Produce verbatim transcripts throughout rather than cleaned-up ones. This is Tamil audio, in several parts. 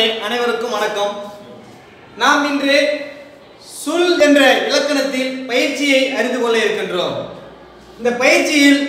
அனைவருக்கும் வணக்கம். நாம் இன்று சுல் என்ற இலக்கணத்தில் பயிற்சியை அறிந்து கொள்ள இருக்கின்றோம். இந்த பயிற்சியில்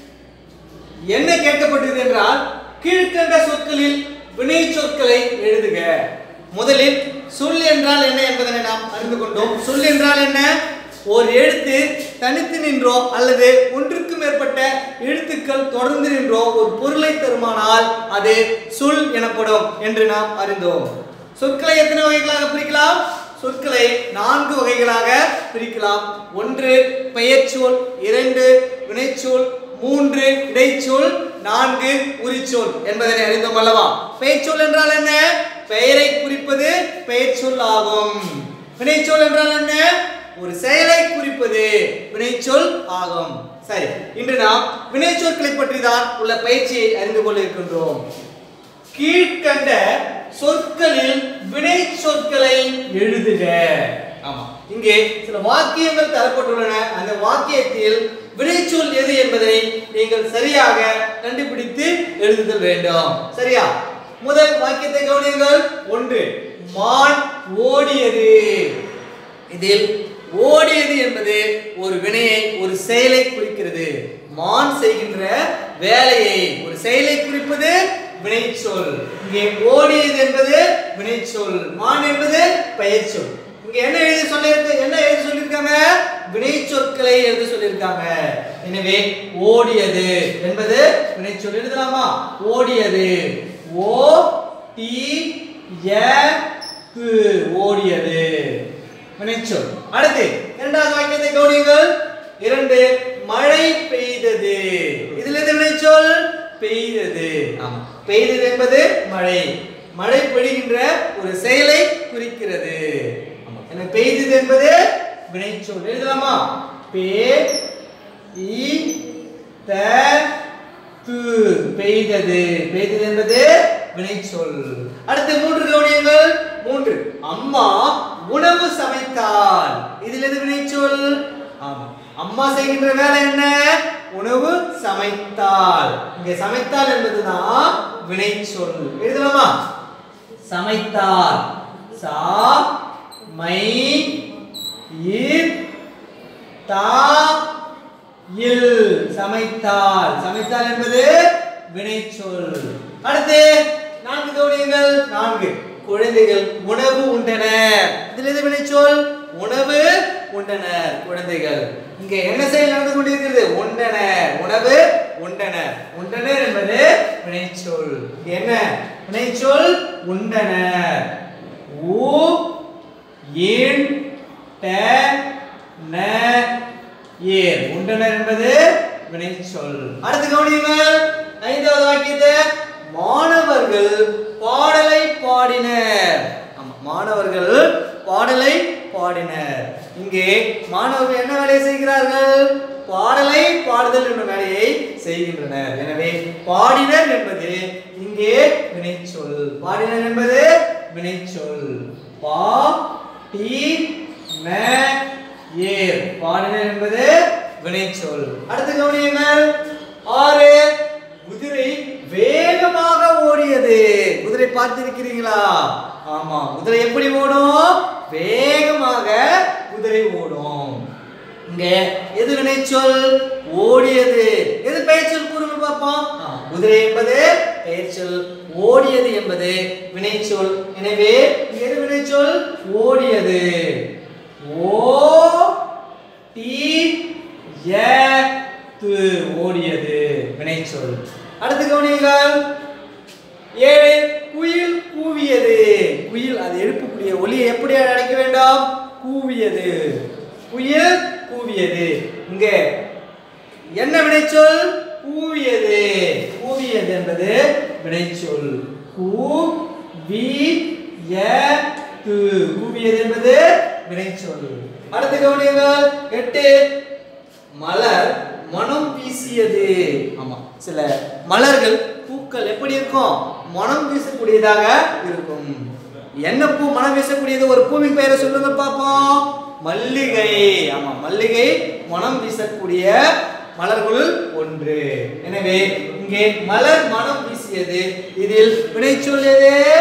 என்ன கேட்கப்பட்டது என்றால், கீழ்க்கண்ட சொற்களில் வினை சொற்களை எழுதுக. முதலில் சொல் என்றால் என்ன என்பதனை நாம் அறிந்து கொண்டோம். சொல் என்றால் என்ன? ஒரு எழுத்து தனித்து நின்றோ அல்லது ஒன்றுக்கு மேற்பட்ட எழுத்துக்கள் தொடர்ந்து நின்றோ ஒரு பொருளை தருமானால் அது சொல் எனப்படும் என்று நாம் அறிந்தோம். சொற்களை எத்தனை வகைகளாக பிரிக்கலாம்? சொற்களை நான்கு வகைகளாக பிரிக்கலாம். ஒன்று பெயர்ச்சொல், இரண்டு வினைச்சொல், மூன்று இடைச்சொல், நான்கு உரிச்சொல் என்பதனை அறிந்தோம் அல்லவா? பெயர்ச்சொல் என்றால் என்ன? பெயரை குறிப்பது பெயர்ச்சொல் ஆகும். வினைச்சொல் என்றால் என்ன? ஒரு செயலை குறிப்பது வினைச்சொல் ஆகும். சரி, இன்று நாம் வினைச்சொற்களை பற்றி தான் உள்ள பயிற்சியை அறிந்து கொள்ள இருக்கின்றோம். கீழ்க்கண்ட சொற்களில் வினை சொற்களை எழுதுக. ஆமா, இங்கே சில வாக்கியங்கள் தரப்பட்டுள்ளன. அந்த வாக்கியத்தில் வினைச்சொல் எது என்பதை நீங்கள் சரியாக கண்டுபிடித்து எழுதுதல் வேண்டும். சரியா? முதல் வாக்கியத்தை கவனியுங்கள். ஒன்று, மான் ஓடியது. இதில் ஓடியது என்பது ஒரு வினையை, ஒரு செயலை குறிக்கிறது. மான் செய்கின்ற வேலையை, ஒரு செயலை குறிப்பது வினைச்சொல். இங்கே ஓடியது என்பது வினைச்சொல், மான் என்பது பெயர்ச்சொல். இங்க என்ன எழுதி சொல்லிருக்கு? என்ன எழுதி சொல்லிருக்காங்க? வினைச்சொற்களை எழுத சொல்லிருக்காங்க. எனவே ஓடியது என்பது வினைச்சொல். எழுதலாமா? ஓடியது, ஓ டி ய து, ஓடியது வினைச்சொல். அடுத்து இரண்டாவது வாக்கியத்தை கவனியுங்கள். இரண்டு, மழை பெய்தது. இதில் எது வினைச்சொல்? பெய்தது. ஆமா, பெய்தது என்பது மழை, மழை பெய்கின்ற ஒரு செயலை குறிக்கிறது. ஆமா, எனவே பெய்தது என்பது வினைச்சொல். எழுதலாமா? பே இ த து, பெய்தது. பெய்தது என்பது வினைச்சொல். அடுத்து மூன்று கவனியுங்கள். மூன்று, அம்மா உணவு சமைத்தாள். இதில் எது வினைச்சொல்? ஆமா, அம்மா செய்கின்ற வேலை என்ன? உணவு சமைத்தாள். இங்கே சமைத்தாள் என்பதுதான் வினைச்சொல். எழுதலாமா? சமைத்தாள், சா மை இர் தா இல், சமைத்தாள். சமைத்தாள் என்பது வினைச்சொல். அடுத்து நான்கு கவனியுங்கள். நான்கு, குழந்தைகள் உணவு உண்டனர். இதில் எது வினைச்சொல்? உணவு உண்டனர், குழந்தைகள். இங்கே என்ன செயல் நடந்து கொண்டிருக்கிறது? உண்டனர், உணவு உண்டனர். உண்டனர் என்பது வினைச்சொல். என்ன வினைச்சொல்? உண்டனர். ஊ இன் ட ந ஏர், உண்டனர் என்பது வினைச்சொல். அடுத்து கவனியுங்கள். ஐந்தாவது வாக்கியத்தை, மாணவர்கள் பாடலை பாடினர். ஆமா, மாணவர்கள் பாடலை பாடினர். இங்கே மாணவர்கள் என்ன வேலையை செய்கிறார்கள்? பாடலை பாடுதல் என்ற வேலையை செய்கின்றனர். எனவே பாடினர் என்பது இங்கே வினைச்சொல். பாடினர் என்பது வினைச்சொல். பா டி ந ஏர், பாடினர் என்பது வினைச்சொல். அடுத்து கவனியுங்கள். ஆறு, குதிரை வேகமாக ஓடியது. குதிரை பார்த்திருக்கிறீங்களா? ஆமா, குதிரை எப்படி ஓடும்? வேகமாக குதிரை ஓடும். இங்க எது வினைச்சொல்? ஓடியது. எது பெயர்ச்சொல்? கூறுங்க பார்ப்போம். குதிரை என்பது பெயர்ச்சொல், ஓடியது என்பது வினைச்சொல். எனவே இங்க எது வினைச்சொல்? ஓடியது. ஓ டி ய து, ஓடியது வினைச்சொல். அடுத்து கவனியுங்கள். ஏழு, குயில் கூவியது. குயில் அது எழுப்பக்கூடிய ஒலியை எப்படி அழைக்க வேண்டும்? கூவியது. குயில் கூவியது. இங்க என்ன வினைச்சொல்? கூவியது. கூவியது என்பது வினைச்சொல். கூ வி ய து, கூவியது என்பது வினைச்சொல். அடுத்து கவனியுங்கள். எட்டு, மலர் மனம் வீசியது. ஆமா, சில மலர்கள், பூக்கள் எப்படி இருக்கும்? மனம் வீசக்கூடியதாக இருக்கும். என்ன பூ மனம் வீசக்கூடியது? ஒரு பூவின் பெயரை சொல்லுங்க பாப்போம். மல்லிகை. ஆமா, மல்லிகை மனம் வீசக்கூடிய மலர்களுள் ஒன்று. எனவே இங்கே மலர் மனம் வீசியது. இதில் வினைச்சொல் எது?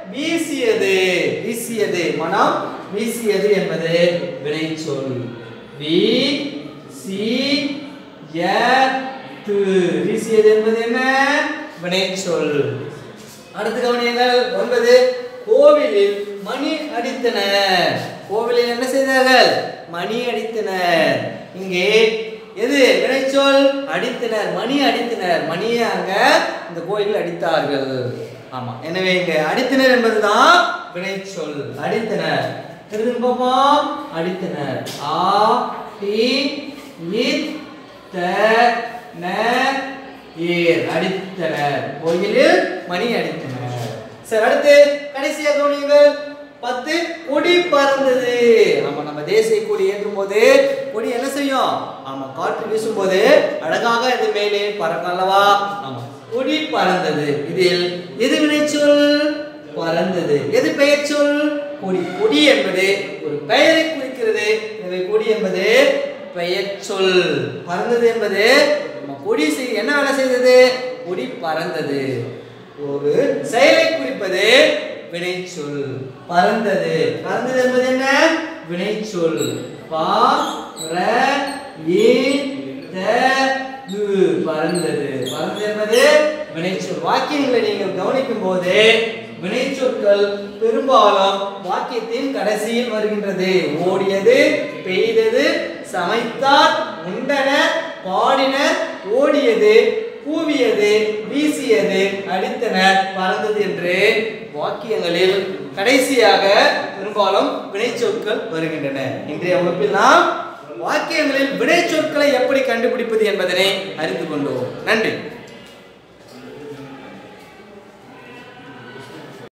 வீசியது வீசியது மனம் வீசியது என்பது வினைச்சொல். வி சி ய து வீசியது என்பது என்ன வினைச்சொல். அடுத்து கவனியுங்கள். ஒன்பது கோவிலில் மணி அடித்தனர். கோவிலில் என்ன செய்தார்கள்? மணி அடித்தனர். இங்கே எது வினைச்சொல்? அடித்தனர். மணி அடித்தனர். மணியை அங்க இந்த கோயிலில் அடித்தார்கள். ஆமா, எனவே இங்க அடித்தனர் என்பதுதான் வினைச்சொல். அடித்தனர் திரும்பவும் அடித்தனர். ஆ டி இத் த ந ஏர் அடித்தனர். கோயிலில் மணி அடித்தனர். சரி, அடுத்து கடைசியாக கவனியுங்கள். பத்து கொடி பறந்தது. ஆமா, நம்ம தேசிய கொடி ஏற்றும் போது கொடி என்ன செய்யும்? ஆமா, காற்று வீசும் போது அழகாக இது மேலே பறக்கும் அல்லவா? ஆமா, கொடி பறந்தது. இதில் எது வினைச்சொல்? பறந்தது. எது பெயர் சொல்? கொடி. கொடி என்பது ஒரு பெயரை குறிக்கிறது. எனவே கொடி என்பது பெயர் சொல். பறந்தது என்பது கொடி என்ன வேலை செய்தது? கொடி பறந்தது. ஒரு செயலை குறிப்பது வினைச்சொல். பறந்தது. பறந்தது என்பது என்ன வினைச்சொல். பா ர ஏ த து பறந்தது. பறந்தது என்பது வினைச்சொல். வாக்கியங்களை நீங்கள் கவனிக்கும் போது வினைச்சொற்கள் பெரும்பாலும் வாக்கியத்தின் கடைசியில் வருகின்றது. ஓடியது, பெய்தது, சமைத்தார், உண்டனர், பாடினர், ஓடியது, கூவியது, வீசியது, அடித்தனர், பறந்தது என்று வாக்கியங்களில் கடைசியாக பெரும்பாலும் வினைச்சொற்கள் வருகின்றன. இன்றைய வகுப்பில் நாம் வாக்கியங்களில் வினைச்சொற்களை எப்படி கண்டுபிடிப்பது என்பதனை அறிந்து கொண்டோம். நன்றி.